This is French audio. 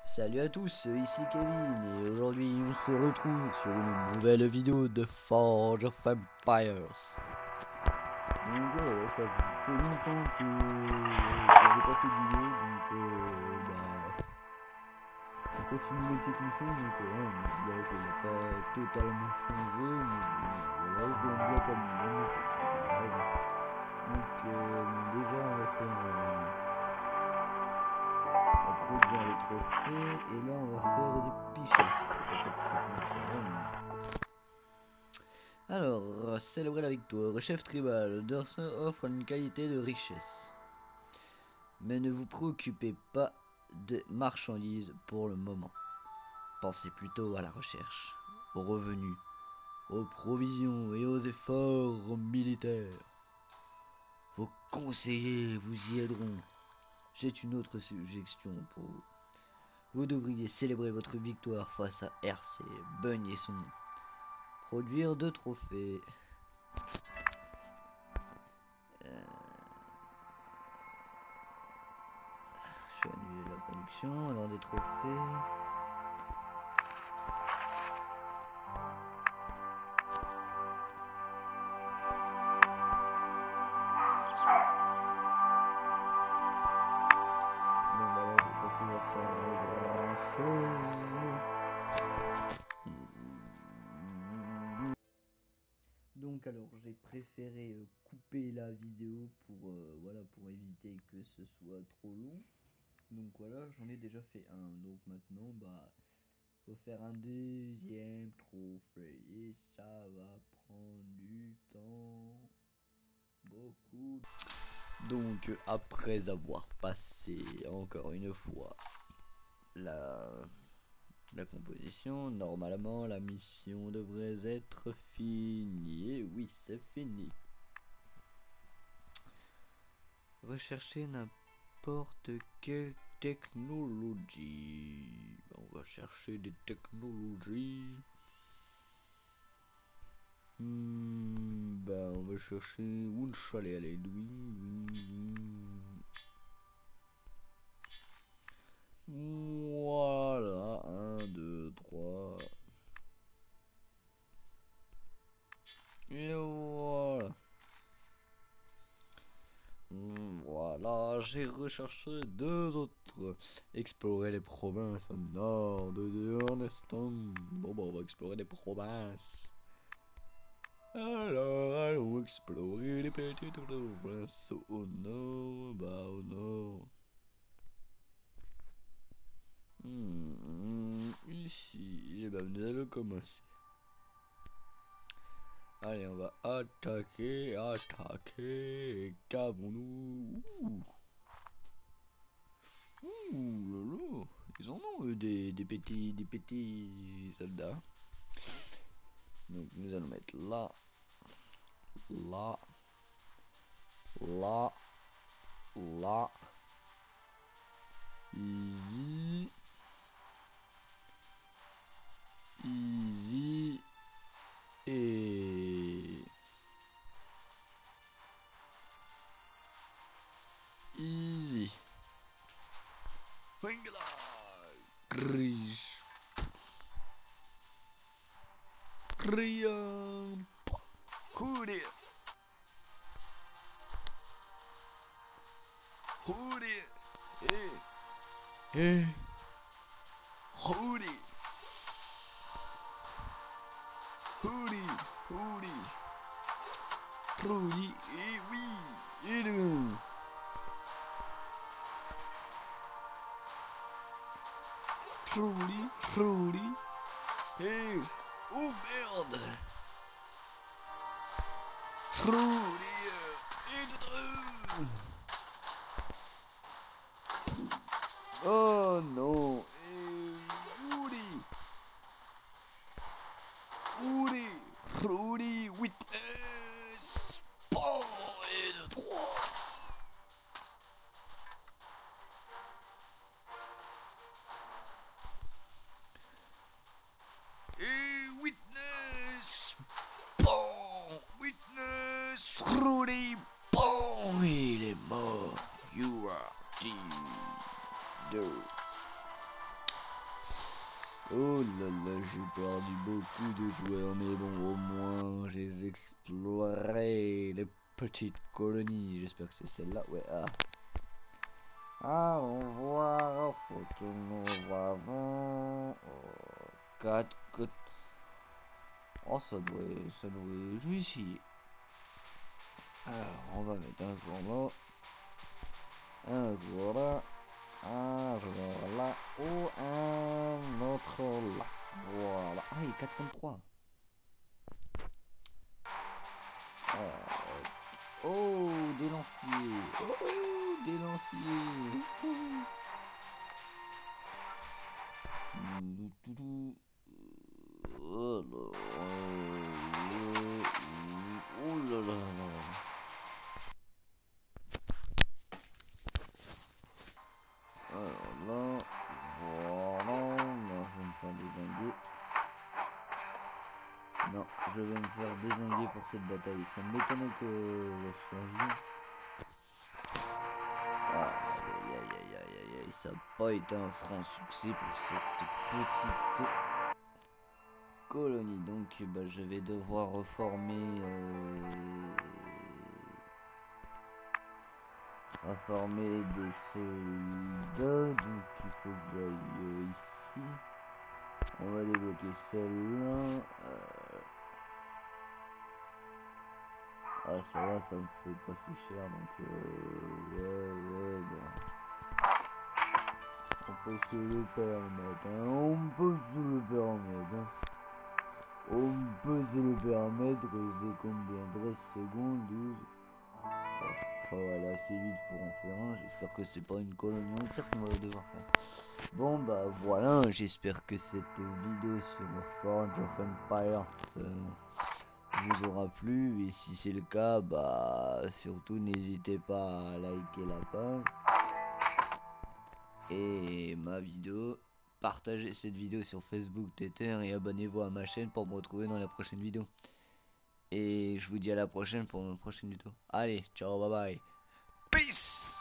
Salut à tous, ici Kevin et aujourd'hui on se retrouve sur une nouvelle vidéo de Forge of Empires. Donc voilà, ça fait longtemps que j'ai pas fait de vidéo, donc on continue les petites missions, donc là je n'ai pas totalement changé, mais voilà, je l'aime bien comme mon petit. Donc déjà on va faire introduire les trophées et là on va faire des pichets. Alors, célébrer la victoire. Chef tribal, Dorsa offre une qualité de richesse. Mais ne vous préoccupez pas de marchandises pour le moment. Pensez plutôt à la recherche, aux revenus, aux provisions et aux efforts militaires. Vos conseillers vous y aideront. J'ai une autre suggestion pour vous. Vous devriez célébrer votre victoire face à RC, Bunny et son nom. Produire 2 trophées. Je vais annuler la connexion. Alors des trophées. Bon bah là je vais pas pouvoir faire grand chose. Donc alors j'ai préféré couper la vidéo pour voilà, pour éviter que ce soit trop long. Donc voilà, j'en ai déjà fait un. Donc maintenant faut faire un deuxième trophée et ça va prendre du temps, beaucoup. Donc après avoir passé encore une fois la composition, normalement la mission devrait être finie. Et oui, c'est fini. Rechercher n'importe quelle technologie. On va chercher des technologies. On va chercher où le chalet. Allez, voilà, 1, 2, 3. Et voilà. Voilà, j'ai recherché 2 autres. Explorer les provinces au nord de Erneston. Bon, on va explorer les provinces. Alors, allons explorer les petites provinces au nord. Au nord. Ici, et nous allons commencer. Allez, on va attaquer. Qu'avons-nous? Lolo. Ils en ont des petits soldats. Donc nous allons mettre là. Easy. Et easy. Rudy, et oui, et nous. Rudy, et oh merde. Rudy, et oh non, Rudy, witness. Bon, et de 3. Et witness. Bon, witness. Rudy, bon, il est mort. You are dead. Oh là là, j'ai perdu beaucoup de joueurs, mais bon, au moins j'ai exploré les petites colonies. J'espère que c'est celle-là. Ouais, ah. Allons voir ce que nous avons. Quatre côtes. Oh, ça doit. Je vais essayer. Alors, on va mettre un joueur là, un joueur là, un joueur là, ou un autre là. Voilà. Ah, il est 4.3. Oh, des lanciers. Oh, des lanciers. Oh là là. Alors là, voilà, là, je vais me faire désinguer. Non, je vais me faire désinguer pour cette bataille. Ça m'étonne que je survive. Aïe aïe aïe aïe aïe aïe, ça n'a pas été un franc succès pour cette petite colonie. Donc bah, je vais devoir reformer des soldats. Donc il faut que j'aille ici. On va débloquer celle-là. Ah ça va, ça me fait pas si cher donc ouais bon. On peut se le permettre, hein. On peut se le permettre, hein. On peut se le permettre, c'est combien? 13 secondes, 12. Oh, voilà, assez vite pour en faire un. J'espère que c'est pas une colonie entière qu'on va devoir faire. Bon bah voilà, j'espère que cette vidéo sur Forge of Empires vous aura plu. Et si c'est le cas, bah surtout n'hésitez pas à liker la page et ma vidéo. Partagez cette vidéo sur Facebook, Twitter et abonnez-vous à ma chaîne pour me retrouver dans la prochaine vidéo. Et je vous dis à la prochaine pour une prochaine vidéo. Allez, ciao, bye bye. Peace!